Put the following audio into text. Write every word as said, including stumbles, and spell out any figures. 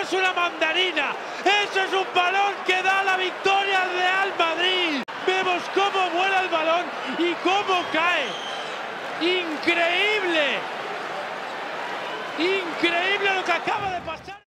es una mandarina, eso es un balón que da la victoria al Real Madrid. Vemos cómo vuela el balón y cómo cae. Increíble, increíble lo que acaba de pasar.